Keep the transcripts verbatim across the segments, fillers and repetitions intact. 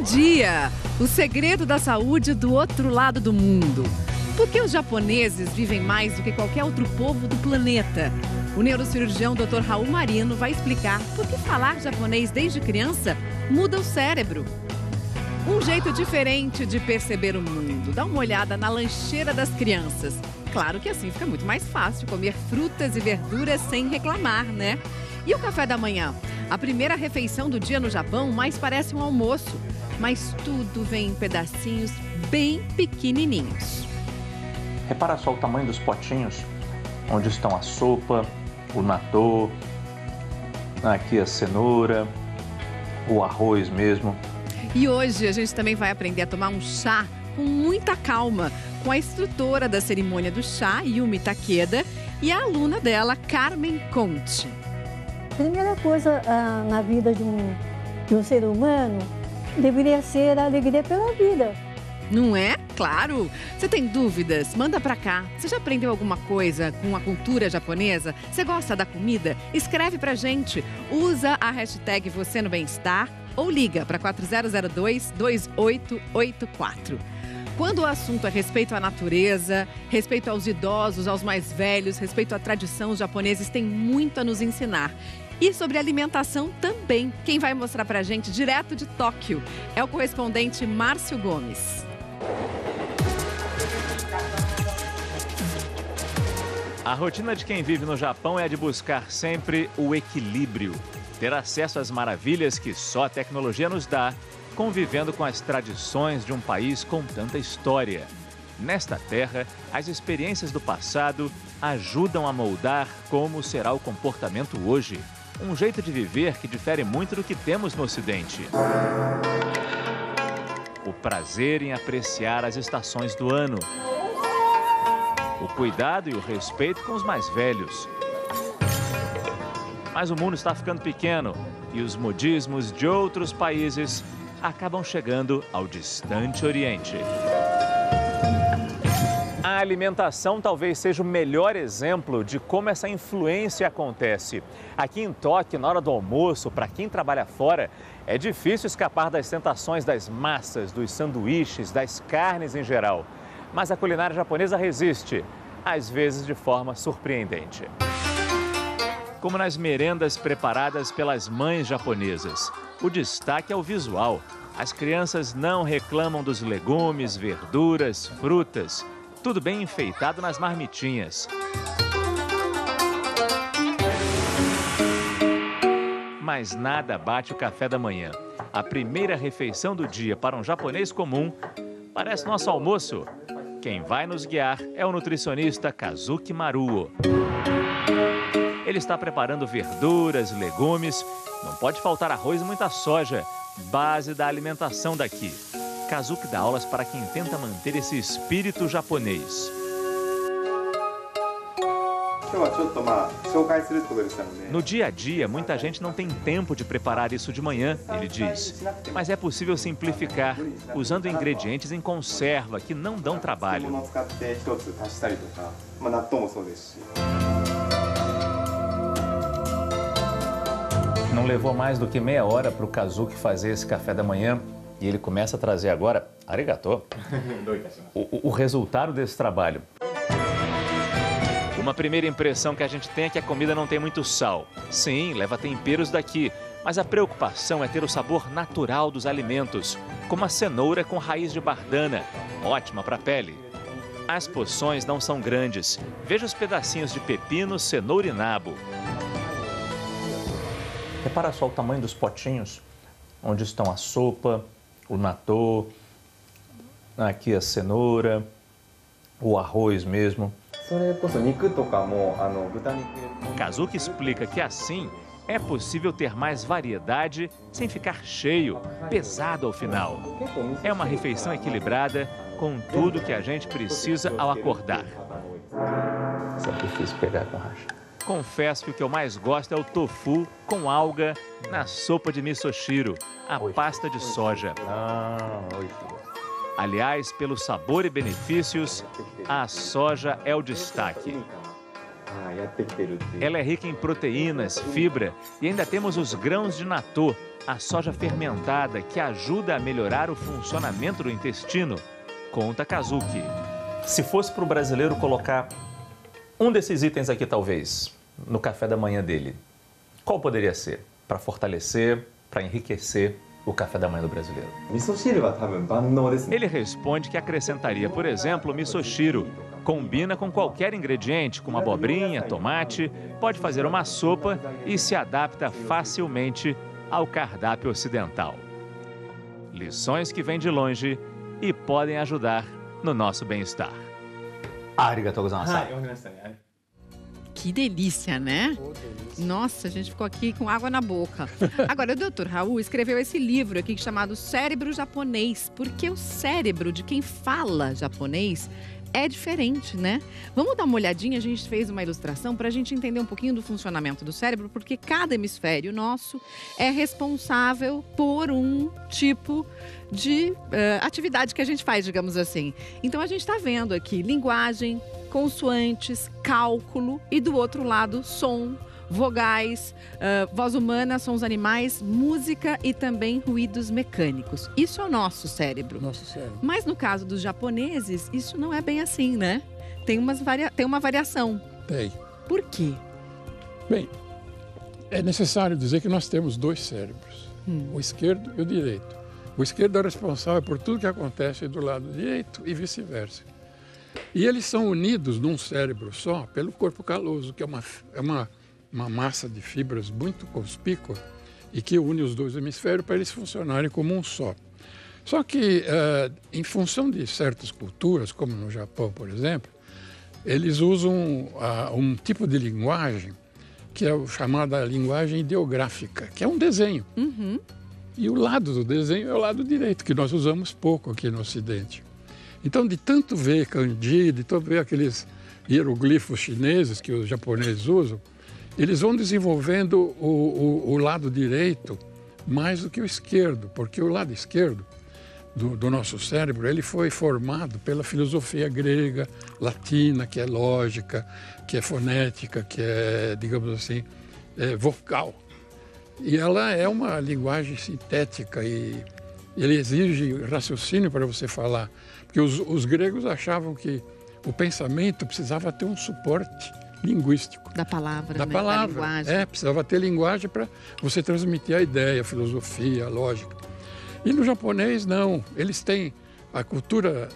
dia! O segredo da saúde do outro lado do mundo. Por que os japoneses vivem mais do que qualquer outro povo do planeta? O neurocirurgião doutor Raul Marino vai explicar por que falar japonês desde criança muda o cérebro. Um jeito diferente de perceber o mundo. Dá uma olhada na lancheira das crianças. Claro que assim fica muito mais fácil comer frutas e verduras sem reclamar, né? E o café da manhã? A primeira refeição do dia no Japão mais parece um almoço, mas tudo vem em pedacinhos bem pequenininhos. Repara só o tamanho dos potinhos, onde estão a sopa, o natô, aqui a cenoura, o arroz mesmo. E hoje a gente também vai aprender a tomar um chá com muita calma, com a instrutora da cerimônia do chá, Yumi Takeda, e a aluna dela, Carmen Conte. Primeira coisa ah, na vida de um, de um ser humano deveria ser a alegria pela vida. Não é? Claro! Você tem dúvidas? Manda pra cá. Você já aprendeu alguma coisa com a cultura japonesa? Você gosta da comida? Escreve pra gente. Usa a hashtag Você no Bem-Estar ou liga para quatro zero zero dois, dois oito oito quatro. Quando o assunto é respeito à natureza, respeito aos idosos, aos mais velhos, respeito à tradição, os japoneses têm muito a nos ensinar. E sobre alimentação também. Quem vai mostrar pra gente direto de Tóquio é o correspondente Márcio Gomes. A rotina de quem vive no Japão é a de buscar sempre o equilíbrio. Ter acesso às maravilhas que só a tecnologia nos dá, convivendo com as tradições de um país com tanta história. Nesta terra, as experiências do passado ajudam a moldar como será o comportamento hoje. Um jeito de viver que difere muito do que temos no Ocidente. O prazer em apreciar as estações do ano. O cuidado e o respeito com os mais velhos. Mas o mundo está ficando pequeno e os modismos de outros países acabam chegando ao distante Oriente. A alimentação talvez seja o melhor exemplo de como essa influência acontece. Aqui em Tóquio, na hora do almoço, para quem trabalha fora, é difícil escapar das tentações das massas, dos sanduíches, das carnes em geral. Mas a culinária japonesa resiste, às vezes de forma surpreendente. Como nas merendas preparadas pelas mães japonesas. O destaque é o visual. As crianças não reclamam dos legumes, verduras, frutas. Tudo bem enfeitado nas marmitinhas. Mas nada bate o café da manhã. A primeira refeição do dia para um japonês comum parece nosso almoço. Quem vai nos guiar é o nutricionista Kazuki Maruo. Ele está preparando verduras, legumes. Não pode faltar arroz e muita soja, base da alimentação daqui. Kazuki dá aulas para quem tenta manter esse espírito japonês. No dia a dia, muita gente não tem tempo de preparar isso de manhã, ele diz. Mas é possível simplificar, usando ingredientes em conserva que não dão trabalho. Não levou mais do que meia hora para o Kazuki fazer esse café da manhã. E ele começa a trazer agora, arigatô, o, o resultado desse trabalho. Uma primeira impressão que a gente tem é que a comida não tem muito sal. Sim, leva temperos daqui, mas a preocupação é ter o sabor natural dos alimentos, como a cenoura com raiz de bardana, ótima para a pele. As porções não são grandes. Veja os pedacinhos de pepino, cenoura e nabo. Repara só o tamanho dos potinhos, onde estão a sopa, o natô, aqui a cenoura, o arroz mesmo. Kazuki explica que assim é possível ter mais variedade sem ficar cheio, pesado ao final. É uma refeição equilibrada com tudo que a gente precisa ao acordar. Isso é difícil pegar com racha. Confesso que o que eu mais gosto é o tofu com alga na sopa de misoshiro, a pasta de soja. Aliás, pelo sabor e benefícios, a soja é o destaque. Ela é rica em proteínas, fibra e ainda temos os grãos de natô, a soja fermentada, que ajuda a melhorar o funcionamento do intestino, conta Kazuki. Se fosse para o brasileiro colocar um desses itens aqui, talvez, no café da manhã dele, qual poderia ser? Para fortalecer, para enriquecer o café da manhã do brasileiro. Ele responde que acrescentaria, por exemplo, o misoshiro. Combina com qualquer ingrediente, como abobrinha, tomate, pode fazer uma sopa e se adapta facilmente ao cardápio ocidental. Lições que vêm de longe e podem ajudar no nosso bem-estar. Arigatou gozaimasu. Que delícia, né? Nossa, a gente ficou aqui com água na boca. Agora, o doutor Raul escreveu esse livro aqui chamado Cérebro Japonês, porque o cérebro de quem fala japonês é diferente, né? Vamos dar uma olhadinha, a gente fez uma ilustração para a gente entender um pouquinho do funcionamento do cérebro, porque cada hemisfério nosso é responsável por um tipo de uh, atividade que a gente faz, digamos assim. Então, a gente está vendo aqui linguagem, consoantes, cálculo e do outro lado, som, vogais, uh, voz humana, sons animais, música e também ruídos mecânicos. Isso é o nosso cérebro. Nosso cérebro. Mas no caso dos japoneses, isso não é bem assim, né? Tem, umas varia... Tem uma variação. Tem. Por quê? Bem, é necessário dizer que nós temos dois cérebros, hum. o esquerdo e o direito. O esquerdo é responsável por tudo que acontece do lado direito e vice-versa. E eles são unidos num cérebro só pelo corpo caloso, que é uma, é uma, uma massa de fibras muito conspícua e que une os dois hemisférios para eles funcionarem como um só. Só que, uh, em função de certas culturas, como no Japão, por exemplo, eles usam uh, um tipo de linguagem que é chamada linguagem ideográfica, que é um desenho. Uhum. E o lado do desenho é o lado direito, que nós usamos pouco aqui no Ocidente. Então, de tanto ver kanji, de tanto ver aqueles hieroglifos chineses que os japoneses usam, eles vão desenvolvendo o, o, o lado direito mais do que o esquerdo, porque o lado esquerdo do, do nosso cérebro, ele foi formado pela filosofia grega, latina, que é lógica, que é fonética, que é, digamos assim, é vocal. E ela é uma linguagem sintética e ele exige raciocínio para você falar. Porque os, os gregos achavam que o pensamento precisava ter um suporte linguístico. Da palavra, da né? palavra. Da linguagem. É, precisava ter linguagem para você transmitir a ideia, a filosofia, a lógica. E no japonês, não. Eles têm a cultura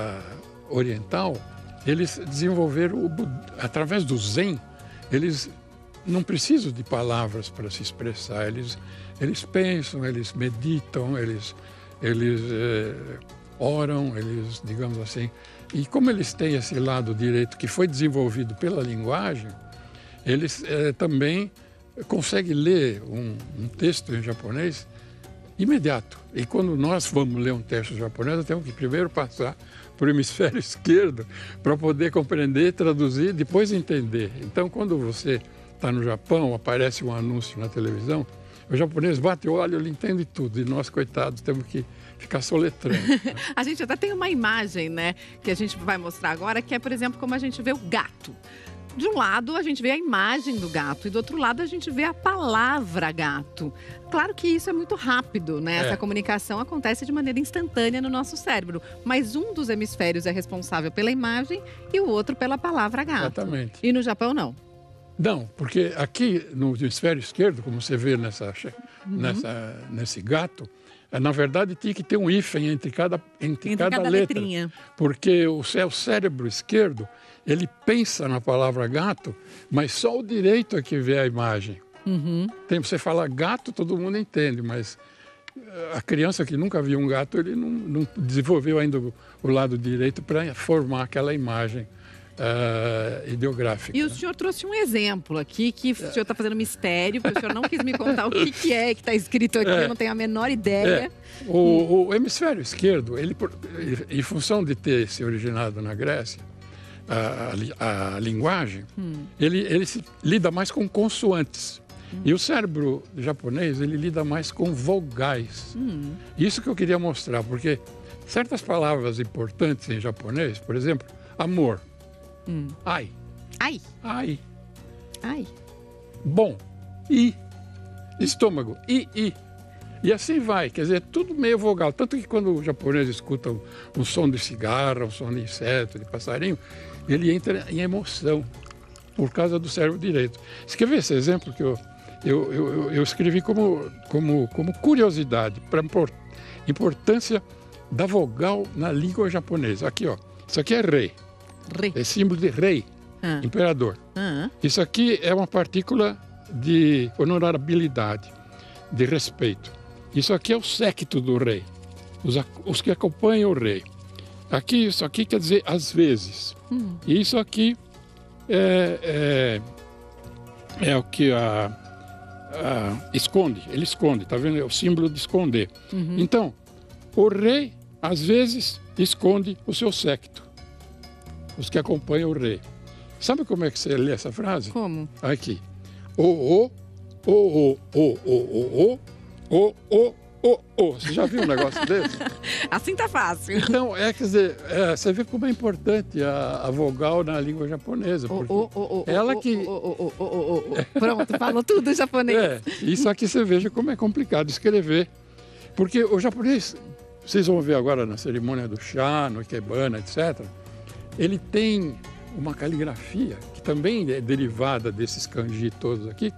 uh, oriental, eles desenvolveram, o, através do Zen, eles não precisam de palavras para se expressar. Eles, eles pensam, eles meditam, eles... eles eh, oram, eles, digamos assim, e como eles têm esse lado direito que foi desenvolvido pela linguagem, eles eh, também conseguem ler um, um texto em japonês imediato. E quando nós vamos ler um texto japonês, nós temos que primeiro passar por hemisfério esquerdo para poder compreender, traduzir, depois entender. Então, quando você está no Japão, aparece um anúncio na televisão, o japonês bate o olho, ele entende tudo, e nós, coitados, temos que ficar soletrando. Né? A gente até tem uma imagem, né, que a gente vai mostrar agora, que é, por exemplo, como a gente vê o gato. De um lado, a gente vê a imagem do gato e do outro lado, a gente vê a palavra gato. Claro que isso é muito rápido, né? É. Essa comunicação acontece de maneira instantânea no nosso cérebro. Mas um dos hemisférios é responsável pela imagem e o outro pela palavra gato. Exatamente. E no Japão, não? Não, porque aqui no hemisfério esquerdo, como você vê nessa, uhum. nessa, nesse gato, na verdade tinha que ter um hífen entre cada, entre entre cada, cada letra. Letrinha. Porque o, o cérebro esquerdo, ele pensa na palavra gato, mas só o direito é que vê a imagem. Uhum. Tem, você fala gato, todo mundo entende, mas a criança que nunca viu um gato, ele não, não desenvolveu ainda o, o lado direito para formar aquela imagem uh, ideográfica. E o senhor trouxe um exemplo aqui, que o senhor está fazendo mistério, porque o senhor não quis me contar o que, que é que está escrito aqui, é, eu não tenho a menor ideia. É. O, o hemisfério esquerdo, ele, em função de ter se originado na Grécia, a, a, a linguagem, hum. ele, ele se lida mais com consoantes. Hum. E o cérebro japonês, ele lida mais com vogais. Hum. Isso que eu queria mostrar, porque certas palavras importantes em japonês, por exemplo, amor, hum. ai. Ai. Ai. Ai. Bom, i. Estômago, i, i. E assim vai, quer dizer, tudo meio vogal. Tanto que quando o japonês escuta um, um som de cigarra, um som de inseto, de passarinho, ele entra em emoção por causa do cérebro direito. Você quer ver esse exemplo que eu, eu, eu, eu escrevi como, como, como curiosidade para a importância da vogal na língua japonesa. Aqui, ó, isso aqui é rei. Rei. É símbolo de rei, Ah. imperador. Ah. Isso aqui é uma partícula de honorabilidade, de respeito. Isso aqui é o séquito do rei, os, os que acompanham o rei. Aqui, isso aqui quer dizer às vezes. Hum. E isso aqui é, é, é o que a, a, esconde, ele esconde, tá vendo? É o símbolo de esconder. Uhum. Então, o rei, às vezes, esconde o seu séquito, os que acompanham o rei. Sabe como é que você lê essa frase? Como? Aqui. O, o, o, o, o, o, o, o, o, o, o. Você já viu um negócio desse? Assim tá fácil. Então, é, quer dizer, é, você vê como é importante a, a vogal na língua japonesa. O, Porque o, o, o, ela o, que... o, o, o, o, o. Pronto, falou tudo em japonês. É, isso aqui você veja como é complicado escrever. Porque o japonês, vocês vão ver agora na cerimônia do chá, no ikebana, etcétera, ele tem uma caligrafia que também é derivada desses kanji todos aqui.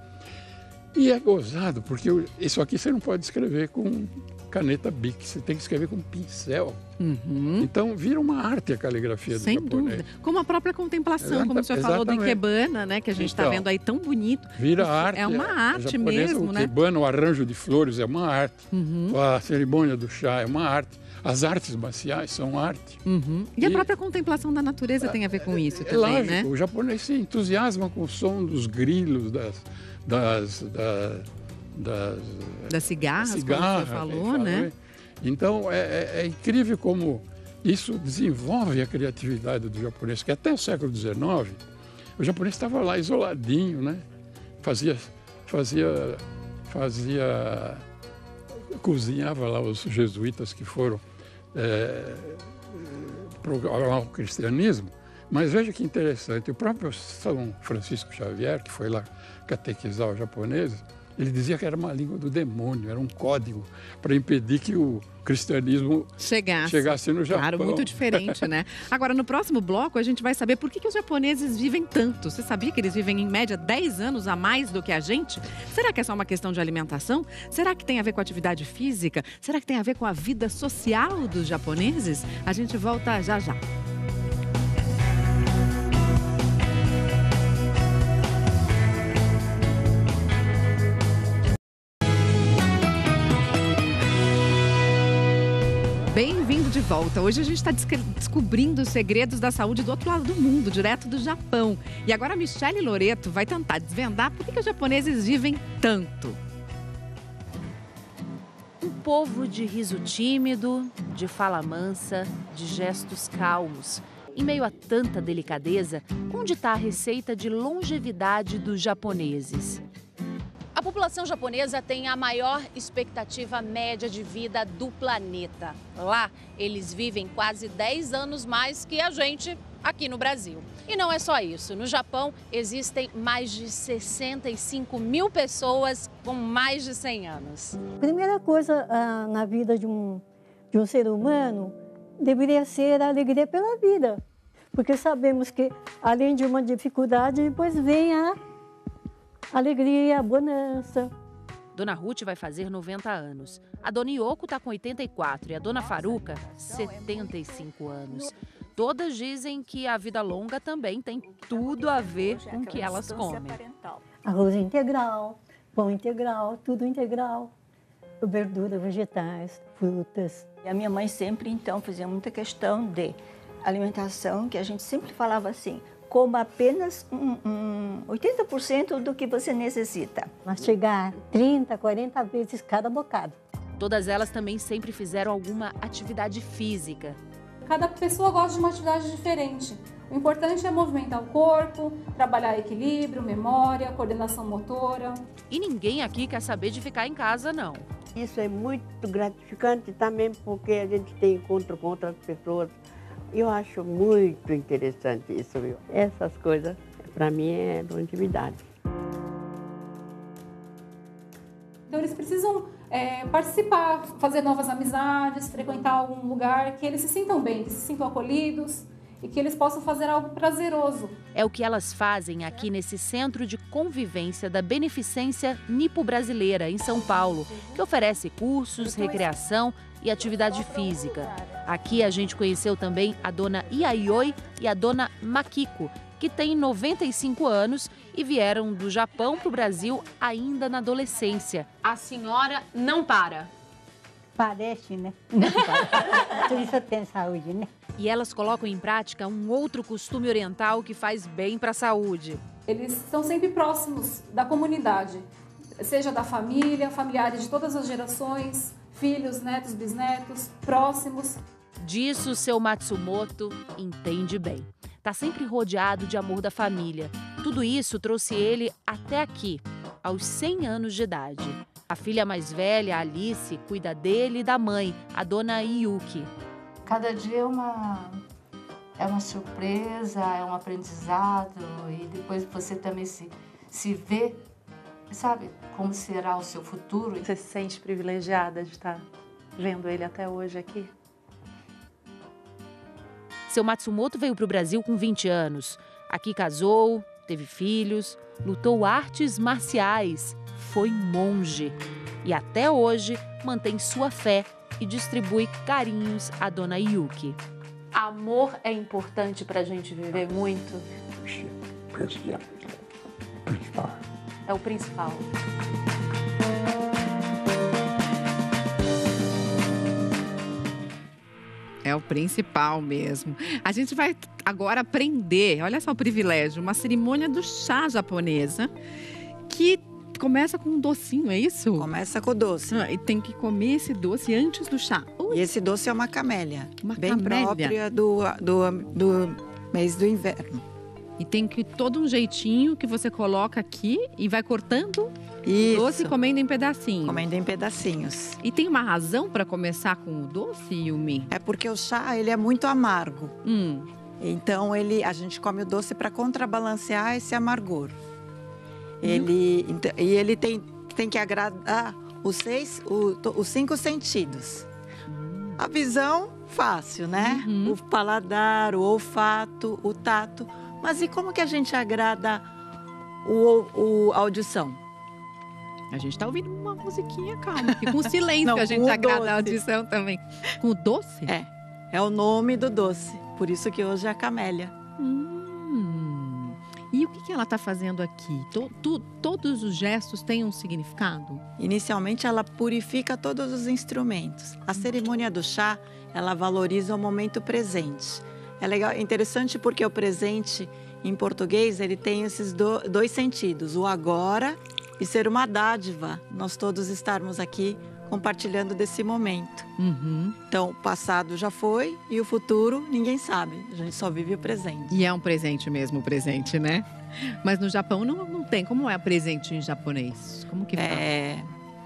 E é gozado, porque isso aqui você não pode escrever com caneta Bic, você tem que escrever com pincel. Uhum. Então vira uma arte a caligrafia do Sem japonês. dúvida. Como a própria contemplação, Exata, como o senhor falou do exatamente. ikebana, né? Que a gente está Então, vendo aí tão bonito. Vira Isso arte. É uma arte japonesa, mesmo, o né? ikebana, o arranjo de flores é uma arte. Uhum. A cerimônia do chá é uma arte. As artes marciais são arte. Uhum. E, a E- própria contemplação da natureza tem a ver com isso É também, lógico, né? o japonês se entusiasma com o som dos grilos, das, das, da- das, Das cigarras, cigarras, como o senhor quem falou, fala, né? Então, é, é- é incrível como isso desenvolve a criatividade do japonês, que até o século dezenove, o japonês estava lá isoladinho, né? Fazia, fazia, fazia, cozinhava lá os jesuítas que foram é, procurar o cristianismo. Mas veja que interessante, o próprio São Francisco Xavier, que foi lá catequizar os japoneses, ele dizia que era uma língua do demônio, era um código para impedir que o cristianismo Chegasse. chegasse no Japão. Claro, muito diferente, né? Agora, no próximo bloco, a gente vai saber por que, que os japoneses vivem tanto. Você sabia que eles vivem, em média, dez anos a mais do que a gente? Será que é só uma questão de alimentação? Será que tem a ver com atividade física? Será que tem a ver com a vida social dos japoneses? A gente volta já já. Bem-vindo de volta. Hoje a gente está descobrindo os segredos da saúde do outro lado do mundo, direto do Japão. E agora a Michele Loreto vai tentar desvendar por que, que os japoneses vivem tanto. Um povo de riso tímido, de fala mansa, de gestos calmos. Em meio a tanta delicadeza, onde está a receita de longevidade dos japoneses? A população japonesa tem a maior expectativa média de vida do planeta. Lá, eles vivem quase dez anos mais que a gente aqui no Brasil. E não é só isso. No Japão, existem mais de sessenta e cinco mil pessoas com mais de cem anos. Primeira coisa ah, na vida de um, de um ser humano deveria ser a alegria pela vida. Porque sabemos que, além de uma dificuldade, depois vem a alegria, a bonança. Dona Ruth vai fazer noventa anos. A Dona Yoko está com oitenta e quatro e a Dona Faruca, setenta e cinco anos. Todas dizem que a vida longa também tem tudo a ver com o que elas comem. Arroz integral, pão integral, tudo integral. Verduras, vegetais, frutas. E a minha mãe sempre, então, fazia muita questão de alimentação, que a gente sempre falava assim, coma apenas um, um, oitenta por cento do que você necessita. Mastigar trinta, quarenta vezes cada bocado. Todas elas também sempre fizeram alguma atividade física. Cada pessoa gosta de uma atividade diferente. O importante é movimentar o corpo, trabalhar equilíbrio, memória, coordenação motora. E ninguém aqui quer saber de ficar em casa, não. Isso é muito gratificante também porque a gente tem encontro com outras pessoas. Eu acho muito interessante isso, viu? Essas coisas, para mim, é longevidade. Então eles precisam é, é, participar, fazer novas amizades, frequentar algum lugar que eles se sintam bem, que se sintam acolhidos e que eles possam fazer algo prazeroso. É o que elas fazem aqui nesse Centro de Convivência da Beneficência Nipo-Brasileira, em São Paulo, que oferece cursos, recreação e atividade física. Aqui a gente conheceu também a dona Yayoi e a dona Makiko, que têm noventa e cinco anos e vieram do Japão para o Brasil ainda na adolescência. A senhora não para. Parece, né? Não para. Por isso eu tenho saúde, né? E elas colocam em prática um outro costume oriental que faz bem para a saúde. Eles estão sempre próximos da comunidade, seja da família, familiares de todas as gerações, filhos, netos, bisnetos, próximos. Disso, seu Matsumoto entende bem. Está sempre rodeado de amor da família. Tudo isso trouxe ele até aqui, aos cem anos de idade. A filha mais velha, Alice, cuida dele e da mãe, a dona Yuki. Cada dia é uma, é uma surpresa, é um aprendizado e depois você também se, se vê, sabe, como será o seu futuro. Você se sente privilegiada de estar vendo ele até hoje aqui? Seu Matsumoto veio para o Brasil com vinte anos. Aqui casou, teve filhos, lutou artes marciais, foi monge. E até hoje mantém sua fé e distribui carinhos à dona Yuki. Amor é importante para a gente viver muito? É o principal. É o principal mesmo. A gente vai agora aprender, olha só o privilégio, uma cerimônia do chá japonesa que começa com um docinho, é isso? Começa com o doce. Ah, e tem que comer esse doce antes do chá. Ui. E esse doce é uma camélia, uma bem camélia. própria do, do, do mês do inverno. E tem que todo um jeitinho que você coloca aqui e vai cortando Isso. o doce e comendo em pedacinhos. Comendo em pedacinhos. E tem uma razão para começar com o doce, Yumi? É porque o chá ele é muito amargo. Hum. Então ele, a gente come o doce para contrabalancear esse amargor. Ele, hum. E ele tem, tem que agradar os, seis, o, os cinco sentidos. Hum. A visão, fácil, né? Uhum. O paladar, o olfato, o tato. Mas e como que a gente agrada o, o, a audição? A gente tá ouvindo uma musiquinha calma, e com silêncio Não, que a gente agrada doce. a audição também. Com o doce? É, é o nome do doce. Por isso que hoje é a camélia. Hum. E o que, que ela tá fazendo aqui? To, to, todos os gestos têm um significado? Inicialmente, ela purifica todos os instrumentos. A cerimônia do chá, ela valoriza o momento presente. É legal, interessante porque o presente, em português, ele tem esses do, dois sentidos. O agora e ser uma dádiva. Nós todos estarmos aqui compartilhando desse momento. Uhum. Então, o passado já foi e o futuro ninguém sabe. A gente só vive o presente. E é um presente mesmo, o presente, né? Mas no Japão não, não tem. Como é presente em japonês? Como que fala? É...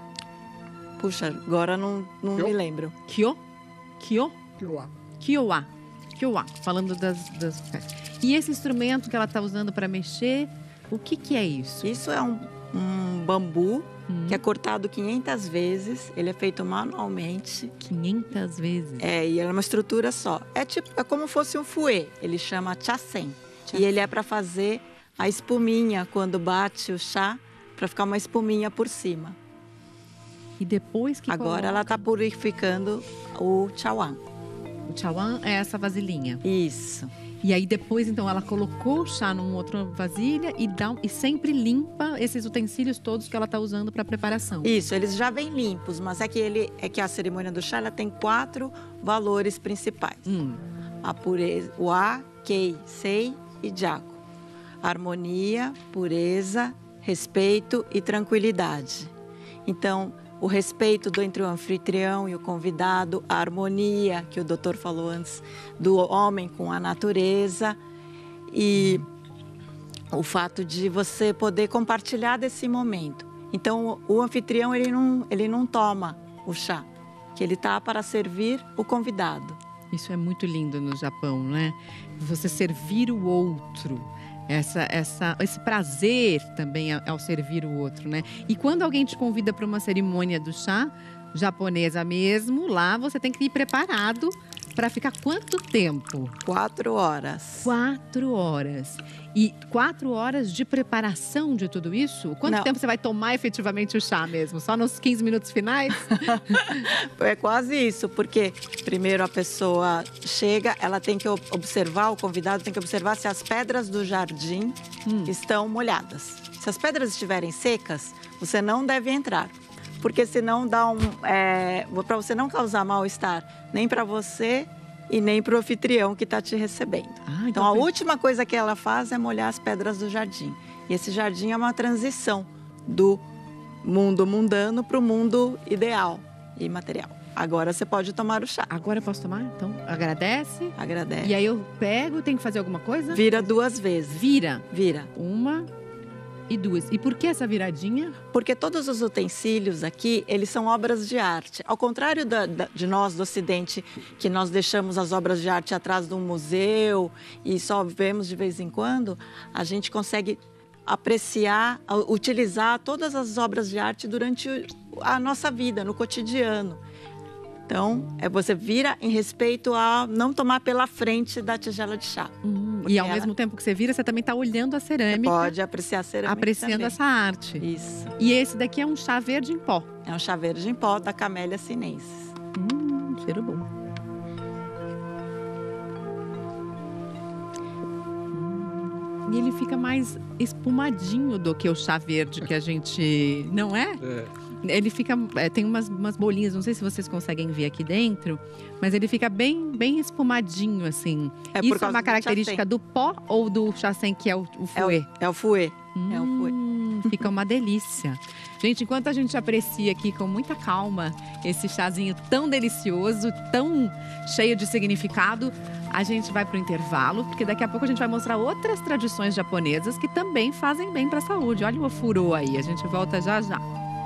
Puxa, agora não, não me lembro. Kyo? Kyo? Kyoa. Kyoa. Kyoa, falando das, das... E esse instrumento que ela está usando para mexer, o que, que é isso? Isso é um, um bambu hum. que é cortado quinhentas vezes. Ele é feito manualmente. quinhentas vezes? É, e é uma estrutura só. É, tipo, é como fosse um fouet. Ele chama chasen. E ele é para fazer a espuminha quando bate o chá, para ficar uma espuminha por cima. E depois que Agora coloca... ela está purificando o chawan. O chawan é essa vasilhinha. Isso. E aí depois, então, ela colocou o chá numa outra vasilha e, dá, e sempre limpa esses utensílios todos que ela está usando para preparação. Isso, eles já vêm limpos, mas é que, ele, é que a cerimônia do chá ela tem quatro valores principais. Hum. A pureza, o A, Kei, Sei e Jaco. Harmonia, pureza, respeito e tranquilidade. Então, o respeito do entre o anfitrião e o convidado, a harmonia, que o doutor falou antes, do homem com a natureza e o fato de você poder compartilhar desse momento. Então, o anfitrião, ele não, ele não toma o chá, que ele está para servir o convidado. Isso é muito lindo no Japão, né? Você servir o outro. Essa, essa, esse prazer também ao servir o outro, né? E quando alguém te convida para uma cerimônia do chá, japonesa mesmo, lá você tem que ir preparado para ficar quanto tempo? Quatro horas. Quatro horas. E quatro horas de preparação de tudo isso? Quanto Não. tempo você vai tomar efetivamente o chá mesmo? Só nos quinze minutos finais? É quase isso, porque primeiro a pessoa chega, ela tem que observar, o convidado tem que observar se as pedras do jardim hum. estão molhadas. Se as pedras estiverem secas, você não deve entrar. Porque senão dá um... É, para você não causar mal-estar, nem para você e nem para o anfitrião que está te recebendo. Ah, então, então, a foi... última coisa que ela faz é molhar as pedras do jardim. E esse jardim é uma transição do mundo mundano para o mundo ideal e material. Agora você pode tomar o chá. Agora eu posso tomar? Então, agradece. Agradece. E aí eu pego, tem que fazer alguma coisa? Vira duas vezes. Vira? Vira. Uma... e duas. E por que essa viradinha? Porque todos os utensílios aqui, eles são obras de arte. Ao contrário da, da, de nós do Ocidente, que nós deixamos as obras de arte atrás de um museu e só vemos de vez em quando, a gente consegue apreciar, utilizar todas as obras de arte durante a nossa vida, no cotidiano. Então, é, você vira em respeito a não tomar pela frente da tigela de chá. Hum, e ao ela... mesmo tempo que você vira, você também está olhando a cerâmica. Você pode apreciar a cerâmica apreciando também. Essa arte. Isso. E esse daqui é um chá verde em pó. É um chá verde em pó da Camellia sinensis. Hum, cheiro bom. Hum, e ele fica mais espumadinho do que o chá verde que a gente... Não é? É. Ele fica, é, tem umas, umas bolinhas, não sei se vocês conseguem ver aqui dentro, mas ele fica bem, bem espumadinho, assim. É Isso é uma característica do pó ou do chacém, que é o, o fouet? É o, é o fouet. Hum, é o fouet. Fica uma delícia. Gente, enquanto a gente aprecia aqui com muita calma esse chazinho tão delicioso, tão cheio de significado, a gente vai para o intervalo, porque daqui a pouco a gente vai mostrar outras tradições japonesas que também fazem bem para a saúde. Olha o ofurô aí, a gente volta já já.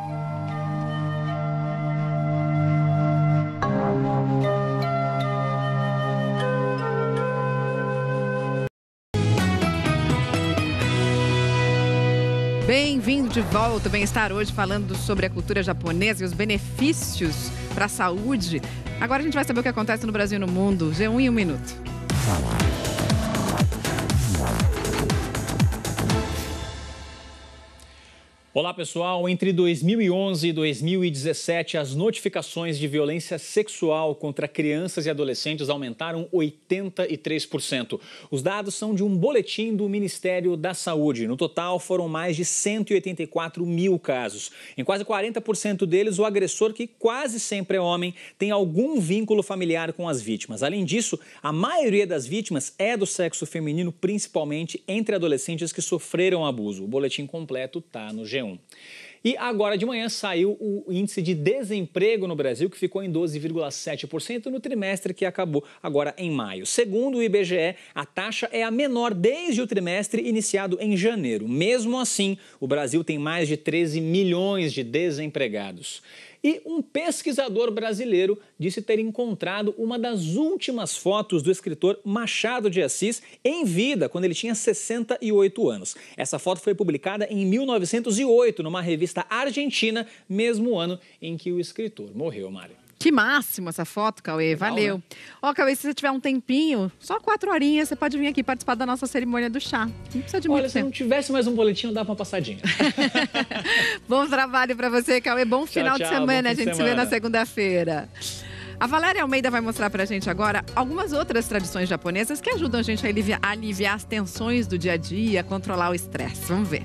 Bem-vindo de volta, Bem-Estar, hoje falando sobre a cultura japonesa e os benefícios para a saúde. Agora a gente vai saber o que acontece no Brasil e no mundo. G um em um minuto. Olá pessoal, entre dois mil e onze e dois mil e dezessete, as notificações de violência sexual contra crianças e adolescentes aumentaram oitenta e três por cento. Os dados são de um boletim do Ministério da Saúde. No total, foram mais de cento e oitenta e quatro mil casos. Em quase quarenta por cento deles, o agressor, que quase sempre é homem, tem algum vínculo familiar com as vítimas. Além disso, a maioria das vítimas é do sexo feminino, principalmente entre adolescentes que sofreram abuso. O boletim completo está no G um. E agora de manhã saiu o índice de desemprego no Brasil, que ficou em doze vírgula sete por cento no trimestre que acabou agora em maio. Segundo o I B G E, a taxa é a menor desde o trimestre iniciado em janeiro. Mesmo assim, o Brasil tem mais de treze milhões de desempregados. E um pesquisador brasileiro disse ter encontrado uma das últimas fotos do escritor Machado de Assis em vida, quando ele tinha sessenta e oito anos. Essa foto foi publicada em mil novecentos e oito, numa revista argentina, mesmo ano em que o escritor morreu, Mari. Que máximo essa foto, Cauê. Legal, valeu. Né? Ó, Cauê, se você tiver um tempinho, só quatro horinhas, você pode vir aqui participar da nossa cerimônia do chá. Não precisa de muito Olha, se tempo. não tivesse mais um boletim, eu dava uma passadinha. Bom trabalho pra você, Cauê. Bom final tchau, de semana. bom A gente de se vê semana. na segunda-feira. A Valéria Almeida vai mostrar pra gente agora algumas outras tradições japonesas que ajudam a gente a aliviar, a aliviar as tensões do dia a dia, a controlar o estresse. Vamos ver.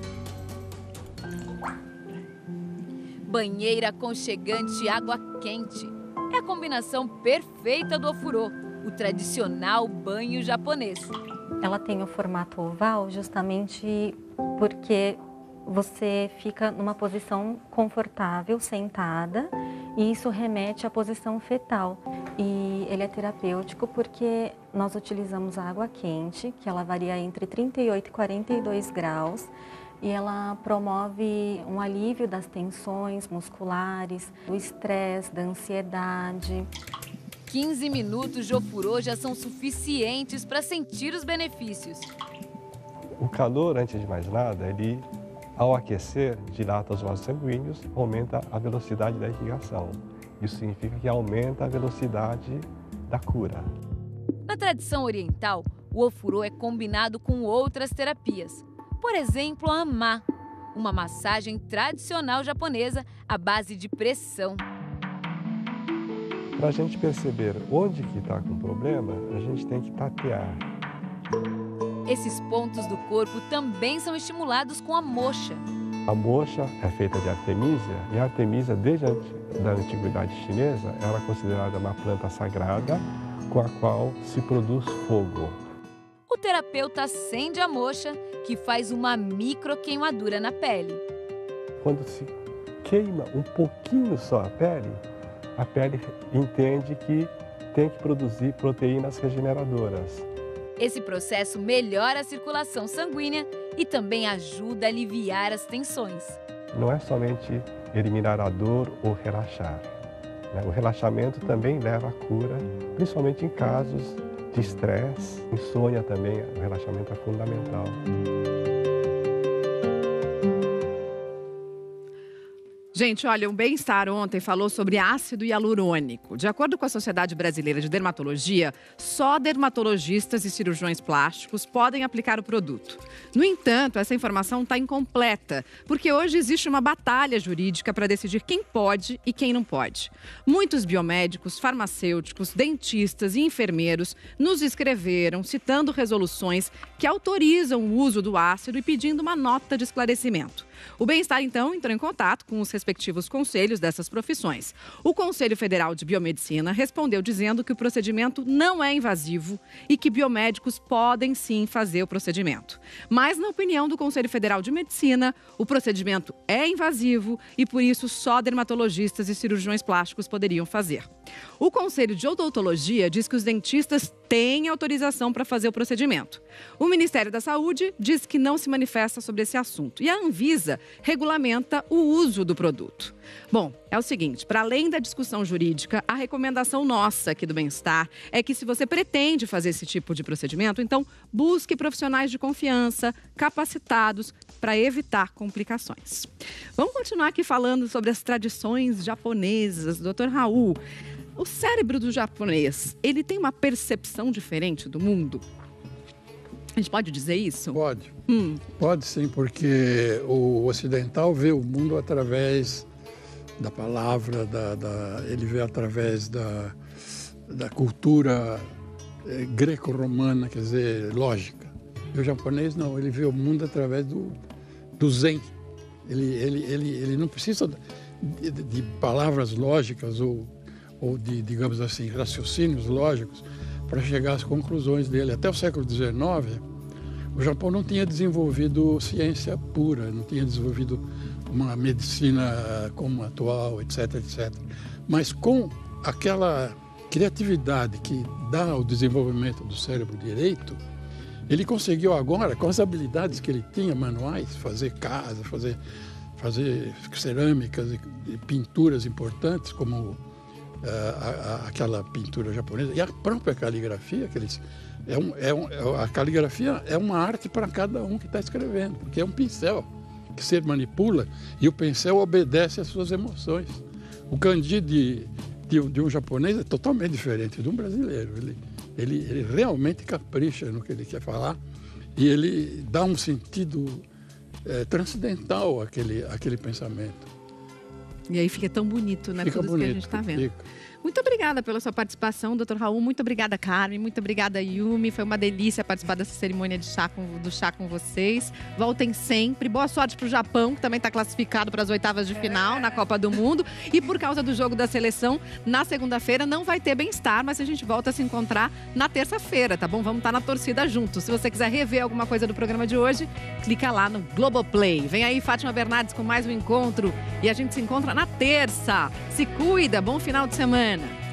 Banheira aconchegante e água quente. É a combinação perfeita do ofurô, o tradicional banho japonês. Ela tem o formato oval justamente porque você fica numa posição confortável, sentada, e isso remete à posição fetal. E ele é terapêutico porque nós utilizamos água quente, que ela varia entre trinta e oito e quarenta e dois graus, e ela promove um alívio das tensões musculares, do estresse, da ansiedade. quinze minutos de ofurô já são suficientes para sentir os benefícios. O calor, antes de mais nada, ele, ao aquecer, dilata os vasos sanguíneos, aumenta a velocidade da irrigação. Isso significa que aumenta a velocidade da cura. Na tradição oriental, o ofurô é combinado com outras terapias. Por exemplo, a ama, uma massagem tradicional japonesa à base de pressão. Para a gente perceber onde que está com problema, a gente tem que tatear. Esses pontos do corpo também são estimulados com a moxa. A moxa é feita de artemisia, e a artemisia, desde a da antiguidade chinesa, ela é considerada uma planta sagrada com a qual se produz fogo. O terapeuta acende a moxa, que faz uma micro queimadura na pele. Quando se queima um pouquinho só a pele, a pele entende que tem que produzir proteínas regeneradoras. Esse processo melhora a circulação sanguínea e também ajuda a aliviar as tensões. Não é somente eliminar a dor ou relaxar. Né? O relaxamento também leva à cura, principalmente em casos de estresse, insônia também, o relaxamento é fundamental. Gente, olha, o Bem-Estar ontem falou sobre ácido hialurônico. De acordo com a Sociedade Brasileira de Dermatologia, só dermatologistas e cirurgiões plásticos podem aplicar o produto. No entanto, essa informação está incompleta, porque hoje existe uma batalha jurídica para decidir quem pode e quem não pode. Muitos biomédicos, farmacêuticos, dentistas e enfermeiros nos escreveram citando resoluções que autorizam o uso do ácido e pedindo uma nota de esclarecimento. O Bem-Estar, então, entrou em contato com os respectivos conselhos dessas profissões. O Conselho Federal de Biomedicina respondeu dizendo que o procedimento não é invasivo e que biomédicos podem sim fazer o procedimento. Mas, na opinião do Conselho Federal de Medicina, o procedimento é invasivo e, por isso, só dermatologistas e cirurgiões plásticos poderiam fazer. O Conselho de Odontologia diz que os dentistas têm autorização para fazer o procedimento. O Ministério da Saúde diz que não se manifesta sobre esse assunto. E a Anvisa regulamenta o uso do produto. Bom, é o seguinte, para além da discussão jurídica, a recomendação nossa aqui do Bem-Estar é que se você pretende fazer esse tipo de procedimento, então busque profissionais de confiança, capacitados para evitar complicações. Vamos continuar aqui falando sobre as tradições japonesas. doutor Raul, o cérebro do japonês, ele tem uma percepção diferente do mundo? A gente pode dizer isso? Pode. Hum. Pode sim, porque o ocidental vê o mundo através da palavra, da, da, ele vê através da, da cultura eh, greco-romana, quer dizer, lógica. E o japonês não, ele vê o mundo através do, do zen. Ele, ele, ele, ele não precisa de, de palavras lógicas ou, ou de, digamos assim, raciocínios lógicos para chegar às conclusões dele. Até o século dezenove, o Japão não tinha desenvolvido ciência pura, não tinha desenvolvido uma medicina como a atual, etc, etcétera. Mas com aquela criatividade que dá o desenvolvimento do cérebro direito, ele conseguiu agora, com as habilidades que ele tinha, manuais, fazer casa, fazer, fazer cerâmicas e, e pinturas importantes, como Uh, a, a, aquela pintura japonesa e a própria caligrafia, que eles, é um, é um, a caligrafia é uma arte para cada um que está escrevendo, porque é um pincel que você manipula e o pincel obedece às suas emoções. O kanji de, de, de um japonês é totalmente diferente de um brasileiro. Ele, ele, ele realmente capricha no que ele quer falar e ele dá um sentido é, transcendental àquele, àquele pensamento. E aí fica tão bonito, né? Fica Tudo bonito, isso que a gente está vendo. Fica. Muito obrigada pela sua participação, doutor Raul. Muito obrigada, Carmen. Muito obrigada, Yumi. Foi uma delícia participar dessa cerimônia de chá com, do chá com vocês. Voltem sempre. Boa sorte para o Japão, que também está classificado para as oitavas de final na Copa do Mundo. E por causa do jogo da seleção, na segunda-feira não vai ter Bem-Estar, mas a gente volta a se encontrar na terça-feira, tá bom? Vamos estar na torcida juntos. Se você quiser rever alguma coisa do programa de hoje, clica lá no Globoplay. Vem aí, Fátima Bernardes, com mais um encontro. E a gente se encontra na terça. Se cuida. Bom final de semana.